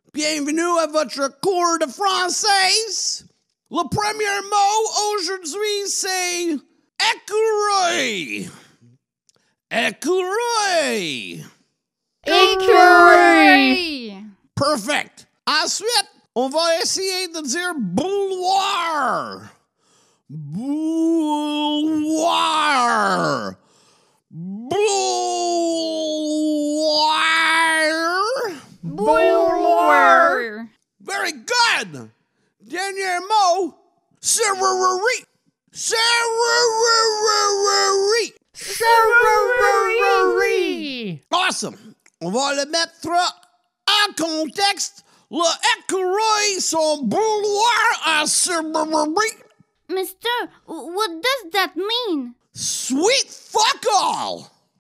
Bienvenue à votre cours de français. Le premier mot aujourd'hui, c'est écureuil. Écureuil. Écureuil. Perfect. Ensuite, on va essayer de dire bouilloire. Bouilloire. Bouilloire. Bouilloire. Very good. Dernier mot, serrurerie. Serrurerie. Serrurerie. Awesome. On va le mettre en contexte. Le écureuil, son bouilloire en serrurerie. Mister, what does that mean? Sweet fuck all.